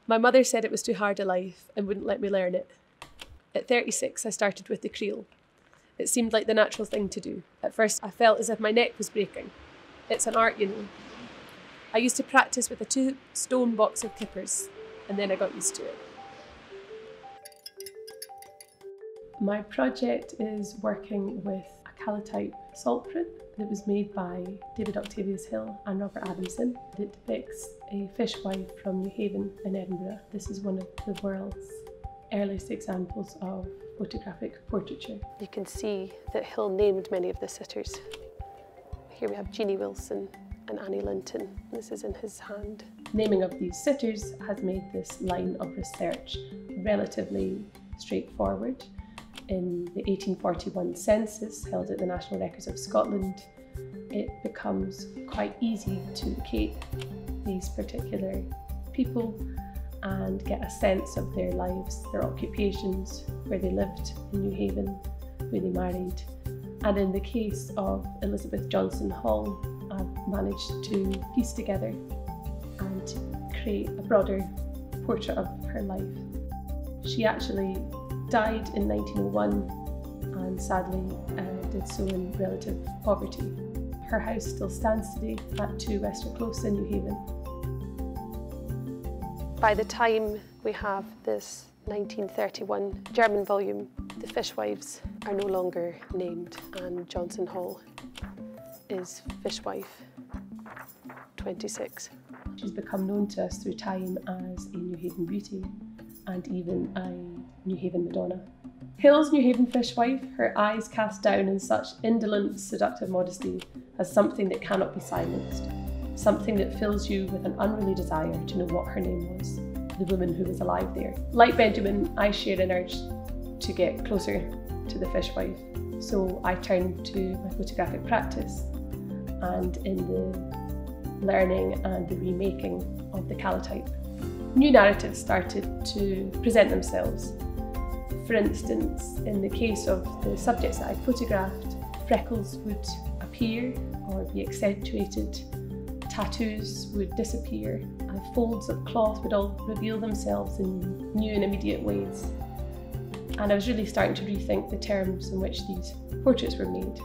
My mother said it was too hard a life and wouldn't let me learn it. At 36, I started with the creel. It seemed like the natural thing to do. At first, I felt as if my neck was breaking. It's an art, you know. I used to practice with a 2-stone box of clippers, and then I got used to it. My project is working with a Calotype salt print that was made by David Octavius Hill and Robert Adamson. It depicts a fishwife from Newhaven in Edinburgh. This is one of the world's earliest examples of photographic portraiture. You can see that Hill named many of the sitters. Here we have Jeannie Wilson and Annie Linton. This is in his hand. Naming of these sitters has made this line of research relatively straightforward. In the 1841 census held at the National Records of Scotland, it becomes quite easy to locate these particular people and get a sense of their lives, their occupations, where they lived in Newhaven, where they married. And in the case of Elizabeth Johnstone Hall, I've managed to piece together and create a broader portrait of her life. She actually died in 1901 and sadly did so in relative poverty. Her house still stands today at 2 Wester Close in Newhaven. By the time we have this 1931 German volume, the fishwives are no longer named, and Johnstone Hall is fishwife 26. She's become known to us through time as a Newhaven beauty and even a Newhaven Madonna. Hill's Newhaven fishwife, her eyes cast down in such indolent, seductive modesty, has something that cannot be silenced, something that fills you with an unruly desire to know what her name was, the woman who was alive there. Like Benjamin, I share an urge to get closer to the fishwife, so I turned to my photographic practice, and in the learning and the remaking of the Calotype, new narratives started to present themselves. For instance, in the case of the subjects that I photographed, freckles would appear or be accentuated, tattoos would disappear, and folds of cloth would all reveal themselves in new and immediate ways. And I was really starting to rethink the terms in which these portraits were made.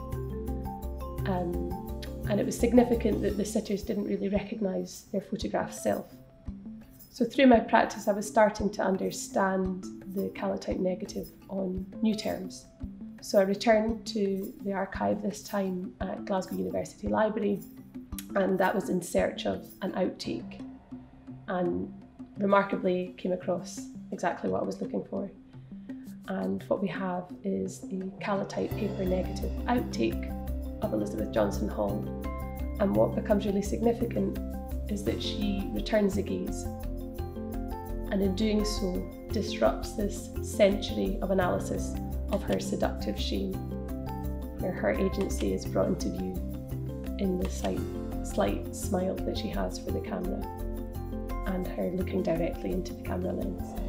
And it was significant that the sitters didn't really recognise their photographed self. So through my practice, I was starting to understand the Calotype negative on new terms. So I returned to the archive this time at Glasgow University Library, and that was in search of an outtake, and remarkably came across exactly what I was looking for. And what we have is the Calotype paper negative outtake of Elizabeth Johnstone Hall. And what becomes really significant is that she returns the gaze, and in doing so disrupts this century of analysis of her seductive shame, where her agency is brought into view in the slight smile that she has for the camera and her looking directly into the camera lens.